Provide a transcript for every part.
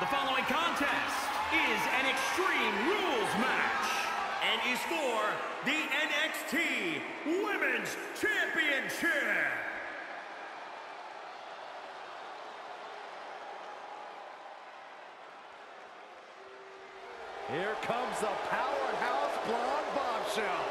The following contest is an Extreme Rules match and is for the NXT Women's Championship. Here comes the powerhouse blonde bombshell.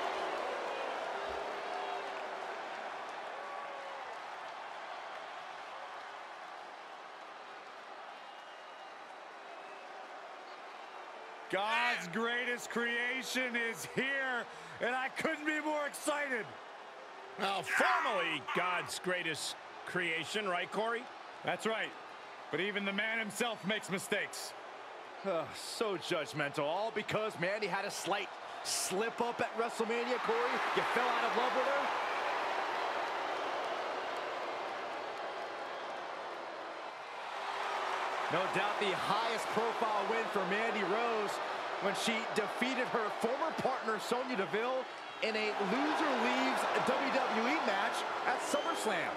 God's greatest creation is here, and I couldn't be more excited. Well, formerly God's greatest creation, right, Corey? That's right, but even the man himself makes mistakes. So judgmental, all because Mandy had a slight slip up at WrestleMania, Corey. You fell out of love with her. No doubt the highest profile win for Mandy Rose when she defeated her former partner Sonya Deville in a loser leaves WWE match at SummerSlam.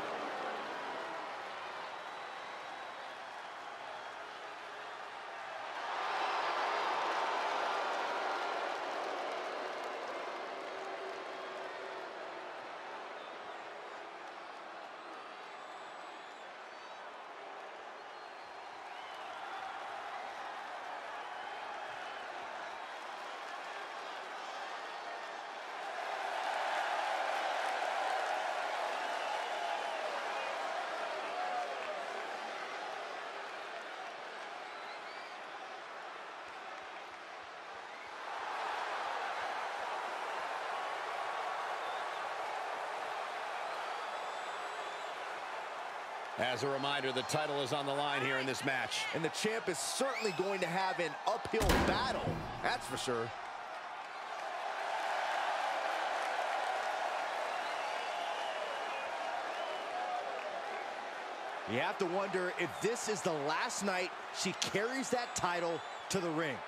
As a reminder, the title is on the line here in this match. And the champ is certainly going to have an uphill battle, that's for sure. You have to wonder if this is the last night she carries that title to the ring.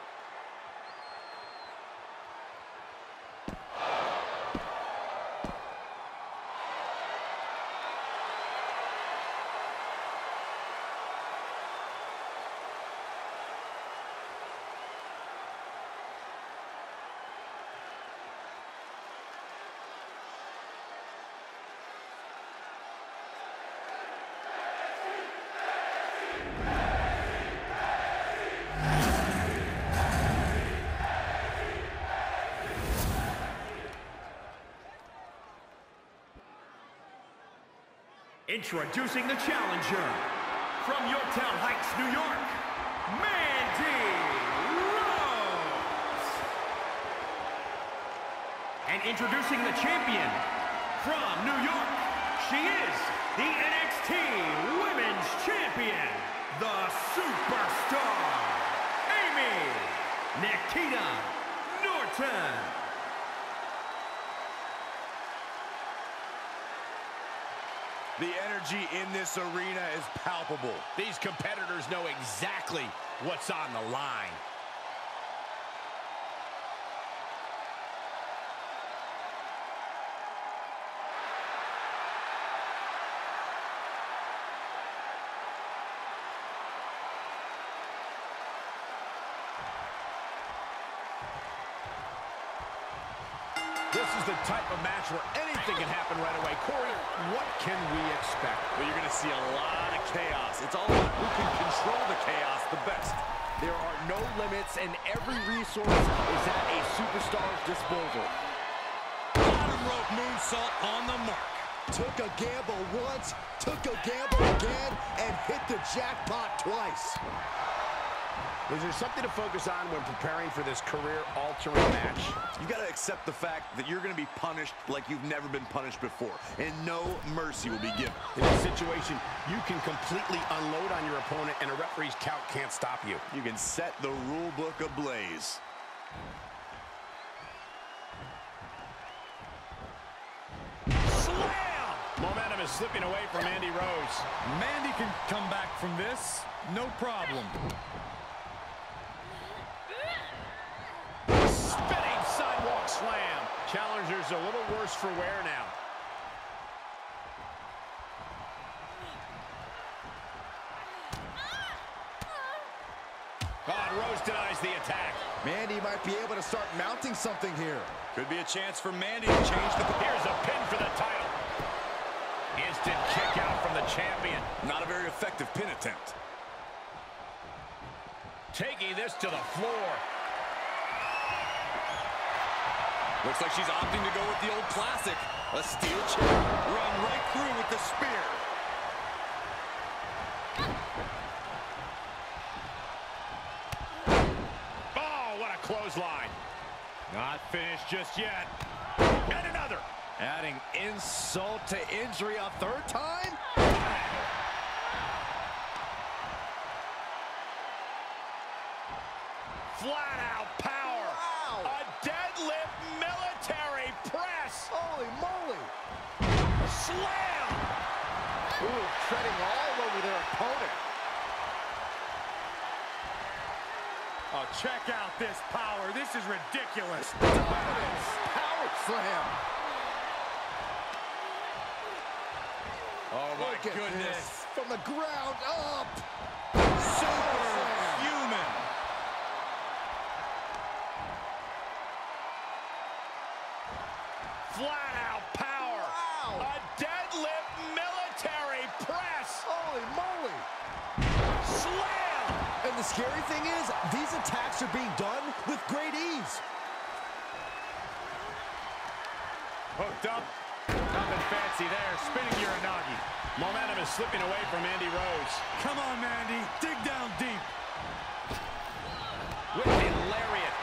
Introducing the challenger, from Yorktown Heights, New York, Mandy Rose. And introducing the champion, from New York, she is the NXT Women's Champion, the Superstar, Aimee Nikita Norton. The energy in this arena is palpable. These competitors know exactly what's on the line. This is the type of match where anything can happen right away. Corey, what can we expect? Well, you're going to see a lot of chaos. It's all about who can control the chaos the best. There are no limits, and every resource is at a superstar's disposal. Bottom rope moonsault on the mark. Took a gamble once, took a gamble again, and hit the jackpot twice. Is there something to focus on when preparing for this career-altering match? You got to accept the fact that you're going to be punished like you've never been punished before, and no mercy will be given. In this situation, you can completely unload on your opponent, and a referee's count can't stop you. You can set the rule book ablaze. Slam! Momentum is slipping away from Mandy Rose. Mandy can come back from this, no problem. Spinning sidewalk slam. Challenger's a little worse for wear now. Oh, and Rose denies the attack. Mandy might be able to start mounting something here. Could be a chance for Mandy to change the... Here's a pin for the title. Instant kick out from the champion. Not a very effective pin attempt. Taking this to the floor. Looks like she's opting to go with the old classic. A steel chair. Run right through with the spear. Oh, what a clothesline. Not finished just yet. And another. Adding insult to injury a third time? Flat out power. Wow. A deadlift military press. Holy moly. Slam. Ooh, treading all over their opponent. Oh, check out this power. This is ridiculous. Dominance. Power slam. Oh, my Look at goodness. this. From the ground up. Superhuman. Flat out power. Wow. A deadlift military press. Holy moly. Slam. And the scary thing is, these attacks are being done with great ease. Hooked up. Nothing fancy there. Spinning Uranagi. Momentum is slipping away from Mandy Rose. Come on, Mandy. Dig down deep. With a lariat.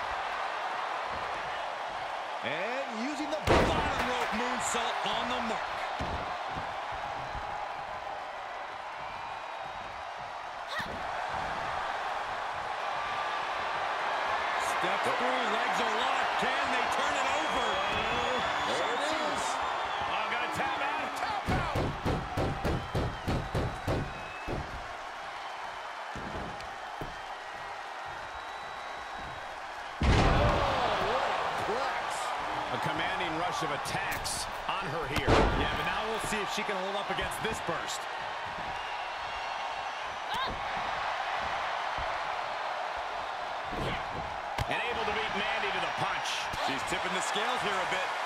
And using the Bottom rope moonsault on the mark. Step through, legs are locked. Can they turn it over? There it is. I'm gonna tap out. Tap out. A commanding rush of attacks on her here. Yeah, but now we'll see if she can hold up against this burst. And able to beat Mandy to the punch. She's tipping the scales here a bit.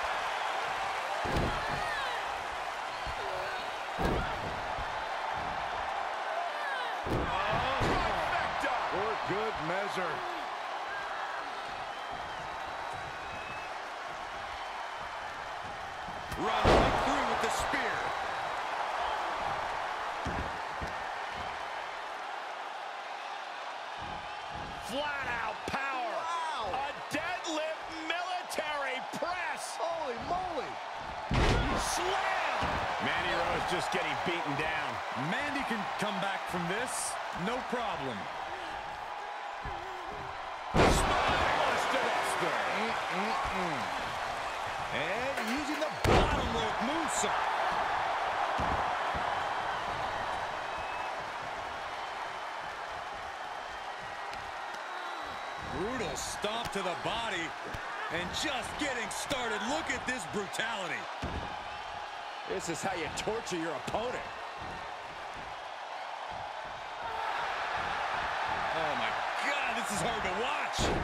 Trifecta. For good measure. Run right through with the spear. Flat out power. Wow. A deadlift military press. Holy moly. Slam. Mandy Rose just getting beaten down. Mandy can come back from this. No problem. And using the bottom rope moonsault. Brutal stomp to the body. And just getting started. Look at this brutality. This is how you torture your opponent. Oh, my God. This is hard to watch.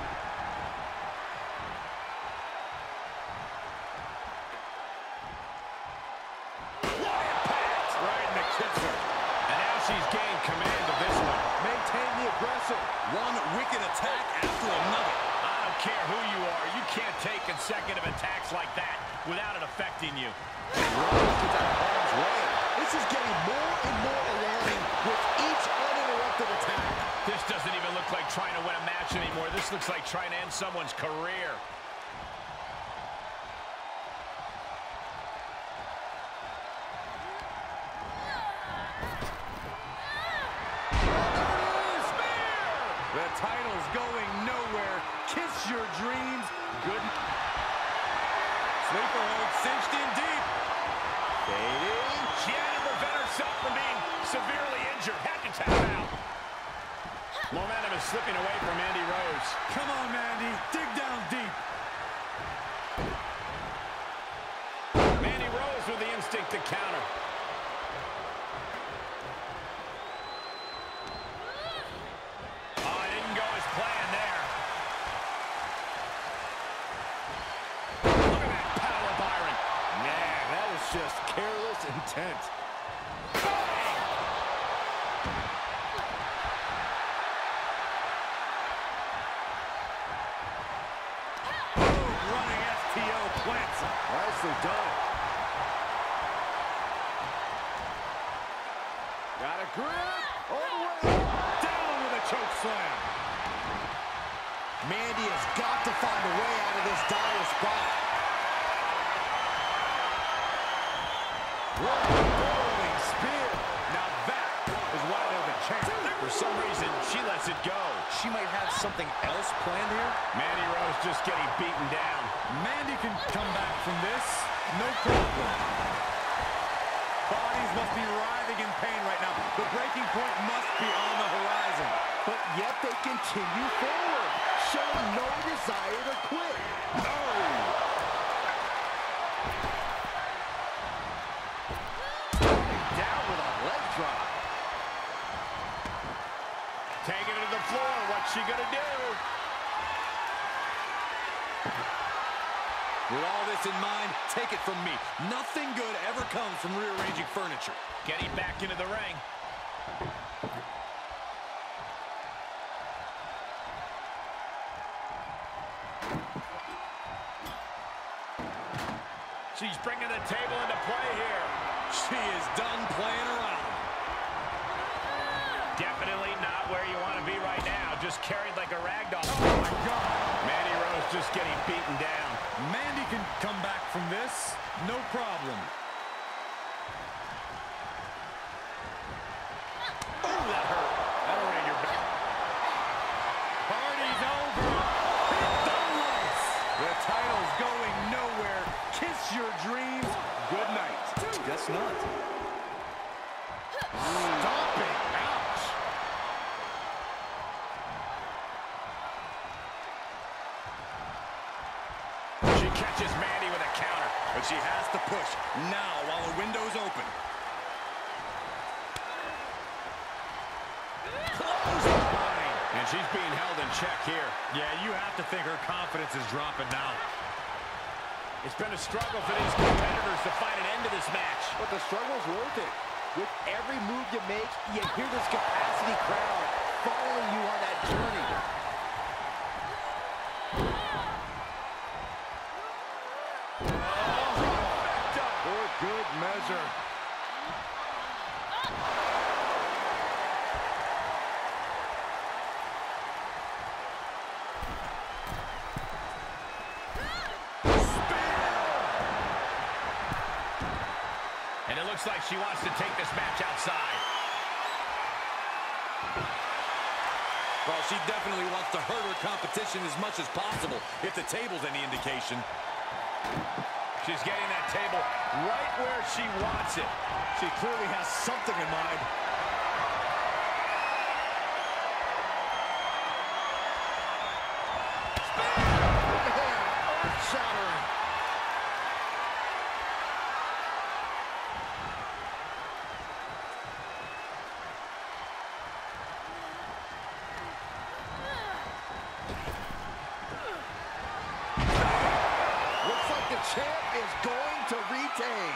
Right in the kisser. And now she's gained command of this one. Maintain the aggression. One wicked attack after another. I don't care who you are. You can't take consecutive attacks like that without it affecting you. Rose gets out of harm's way. This is getting more and more alarming with each uninterrupted attack. This doesn't even look like trying to win a match anymore. This looks like trying to end someone's career. The title's going nowhere. Kiss your dreams. Good. Sleeper hold cinched in deep. Fading. She had to prevent herself from being severely injured. Had to tap out. Momentum is slipping away from Mandy Rose. Come on, Mandy. Dig down deep. Mandy Rose with the instinct to counter. Oh, it didn't go as grip. All the way up. Down with a choke slam. Mandy has got to find a way out of this dire spot. Rolling spear. Now that is why they're the champ. For some reason, she lets it go. She might have something else planned here. Mandy Rose just getting beaten down. Mandy can come back from this. No problem. Bodies must be writhing in pain right now. The breaking point must be on the horizon. But yet they continue forward, showing no desire to quit. Down with a leg drop. Taking it to the floor. What's she gonna do? With all this in mind, take it from me. Nothing good ever comes from rearranging furniture. Getting back into the ring. She's bringing the table into play here. She is done playing around. Definitely not where you want to be right now. Just carried like a rag doll. Oh, my God. Mandy Rose just getting beaten down. Mandy can come back from this. No problem. Oh, that hurt. That'll rain your back. Party's over. Hit the lights. The title's going nowhere. Kiss your dreams. Good night. Guess not. Stomping. Ouch. She catches Mandy with a counter. But she has to push now while the window's open. Clothesline. And she's being held in check here. Yeah, you have to think her confidence is dropping now. It's been a struggle for these competitors to find an end to this match. But the struggle's worth it. With every move you make, you hear this capacity crowd following you on that journey. For good measure. And it looks like she wants to take this match outside. Well, she definitely wants to hurt her competition as much as possible, if the table's any indication. She's getting that table right where she wants it. She clearly has something in mind. Earth-shattering. Looks like the champ is going to retain.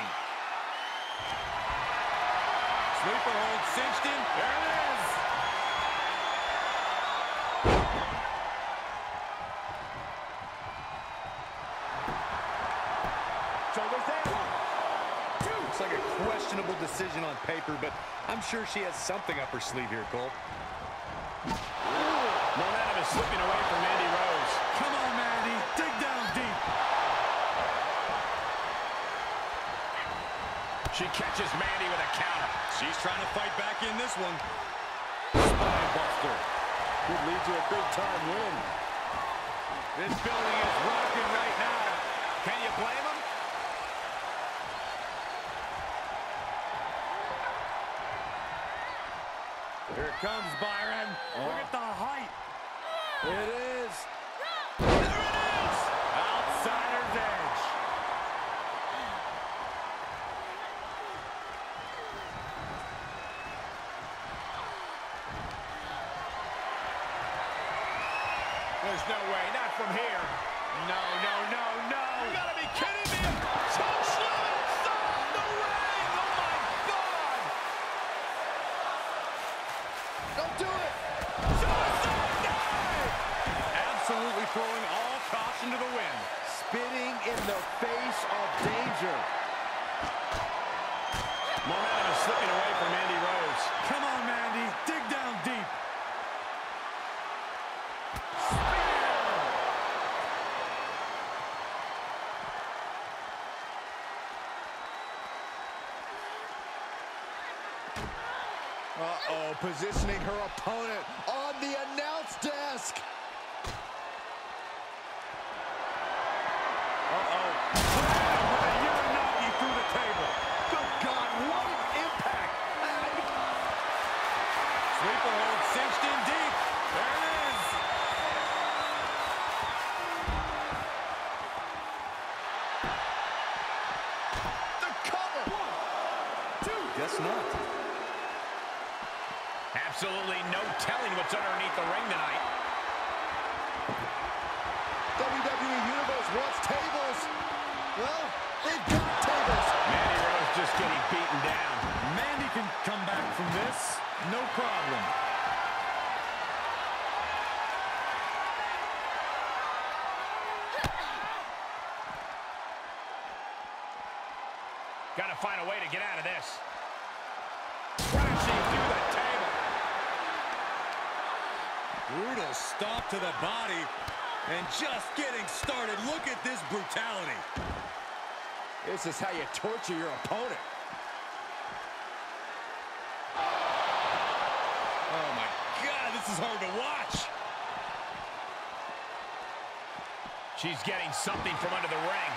Sleeper hold cinched in. There it is. Shoulders down. Looks like a questionable decision on paper, but I'm sure she has something up her sleeve here, Cole. Momentum is slipping away from Mandy Rose. Come on, Mandy. Dig down deep. She catches Mandy with a counter. She's trying to fight back in this one. Spine buster. Could lead to a big-time win. This building is rocking right now. Can you blame him? Here comes Byron. Look at the height. It is. There it is. Outsider's edge. There's no way, not from here. No, no, no, no. You gotta be kidding me. Choke slam inside the ring. Oh my God. Don't do it. Suicide dive. Absolutely throwing all caution to the wind. Spitting in the face of danger. Momentum is slipping away from Mandy Rose. Come Uh-oh, positioning her opponent on the announce desk. Uh-oh. With a Uranagi through the table. Good God, what an impact. Sleeper hold cinched in deep. There it is. The cover. 1, 2. Guess not. Absolutely no telling what's underneath the ring tonight. WWE Universe wants tables. Well, they've got tables. Mandy Rose just getting beaten down. Mandy can come back from this. No problem. Got to find a way to get out of this. Crashing through the table. Brutal stomp to the body. And just getting started. Look at this brutality. This is how you torture your opponent. Oh my God, this is hard to watch. She's getting something from under the ring.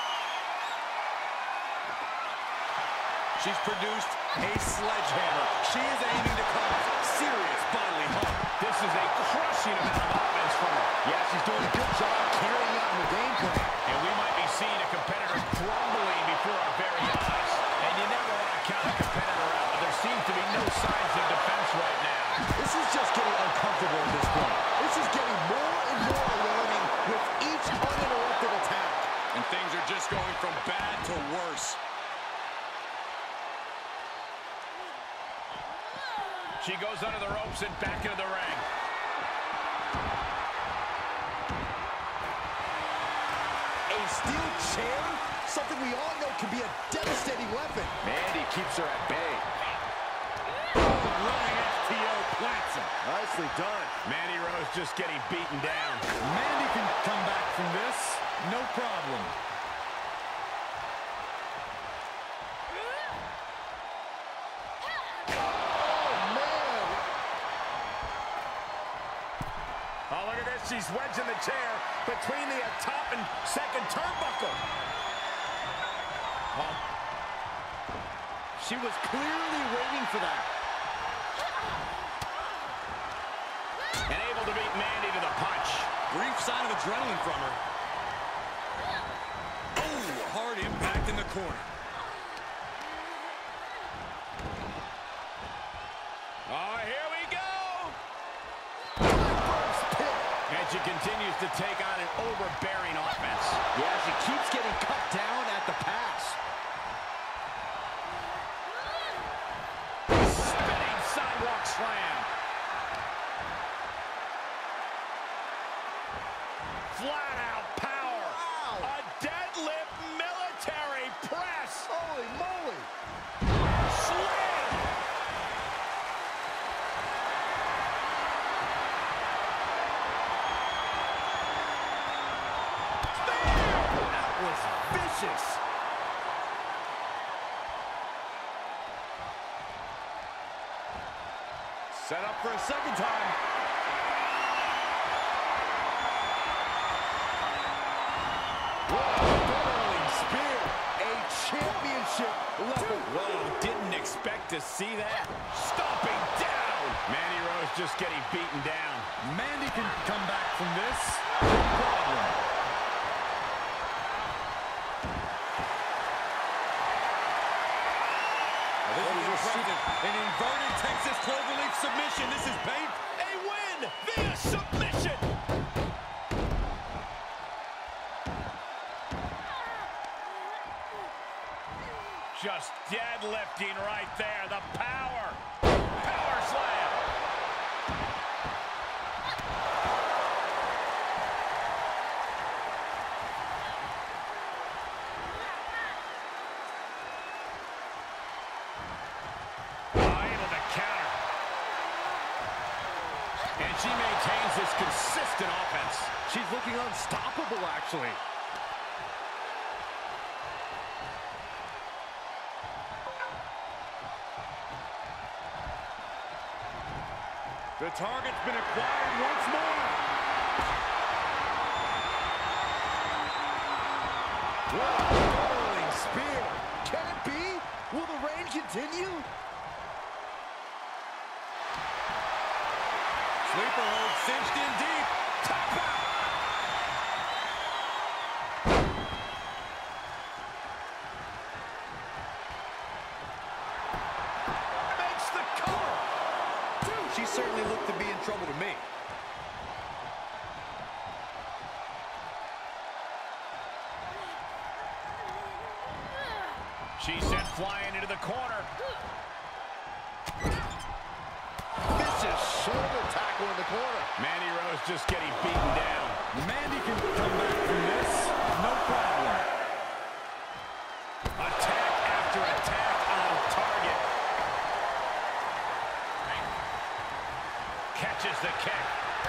She's produced a sledgehammer. She is aiming to cause serious bodily harm. This is a crushing amount of offense from her. Yeah, she's doing a good job carrying out her game plan. And we might be seeing a competitor crumbling before our very eyes. And you never want to count a competitor out, but there seems to be no signs of defense right now. This is just getting uncomfortable at this point. This is getting more and more alarming with each uninterrupted attack. And things are just going from bad to worse. She goes under the ropes and back into the ring. A steel chair? Something we all know can be a devastating weapon. Mandy keeps her at bay. Running FTO plants him. Nicely done. Mandy Rose just getting beaten down. Mandy can come back from this. No problem. Oh, look at this. She's wedging the chair between the top and second turnbuckle. Oh. She was clearly waiting for that. And able to beat Mandy to the punch. Brief sign of adrenaline from her. Oh, hard impact in the corner. Oh, here we go. And she continues to take on an overbearing offense. Yeah, she keeps getting cut down at the pass. Spinning sidewalk slam. Flat out power. Wow. A deadlift military press. Holy moly. Slam. That was vicious. Set up for a second time. Whirling spear. A championship level. Whoa, didn't expect to see that. Stomping down. Mandy Rose just getting beaten down. Mandy can come back from this. No problem. This is impressive. An inverted Texas cloverleaf submission. This is pain. A win via submission. Just deadlifting right there. The power. Power slam. Able to counter. And she maintains this consistent offense. She's looking unstoppable, actually. The target's been acquired once more. What a rolling spear. Can it be? Will the reign continue? Sleeper hold cinched in deep. Tap out. Makes the cover. She certainly looked to be in trouble to me. She's sent flying into the corner. Vicious shoulder tackle in the corner. Mandy Rose just getting beaten down. Mandy can come back from this. No problem. Attack after attack on target. Catches the kick.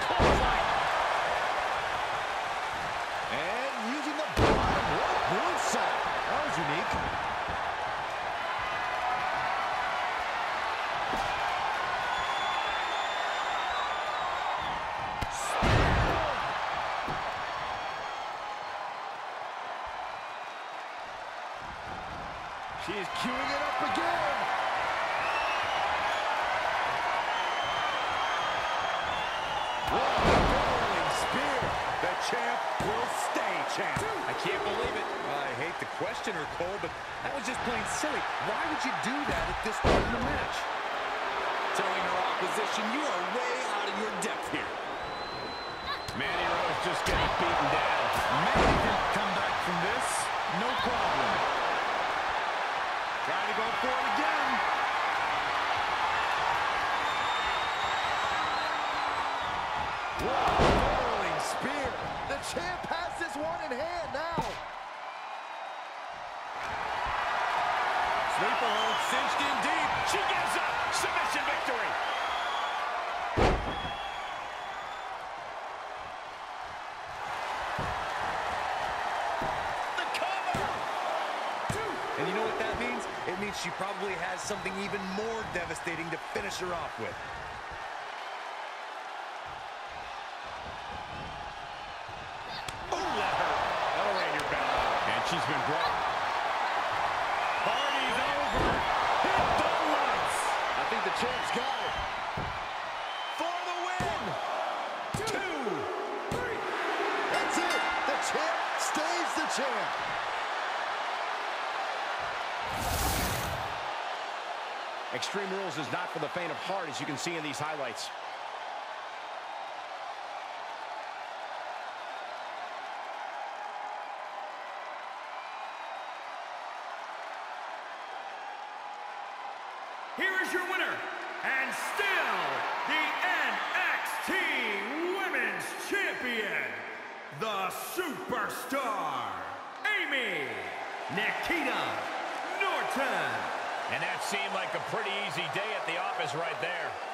And using the bottom rope moonsault. That was unique. She is queuing it up again. What a rolling spear. The champ will stay champ. I can't believe it. I hate to question her, Cole, but that was just plain silly. Why would you do that at this point in the match? Telling her opposition, you are way out of your depth here. Mandy Rose just getting beaten down. Mandy can come back from this. No problem. Trying to go for it again. What a rolling spear. The champ has this one in hand now. Sleeper hold cinched in deep. She gives up. Submission victory. The cover. And you know what that means? It means she probably has something even more devastating to finish her off with. Oh, that hurt. That'll rain your bell. And she's been brought. Party's over. Hit the lights. I think the champ's got it. For the win. 2, 3. That's it. The champ stays the champ. Extreme Rules is not for the faint of heart, as you can see in these highlights. Here is your winner, and still the NXT Women's Champion, the Superstar, Aimee Nikita Norton. And that seemed like a pretty easy day at the office right there.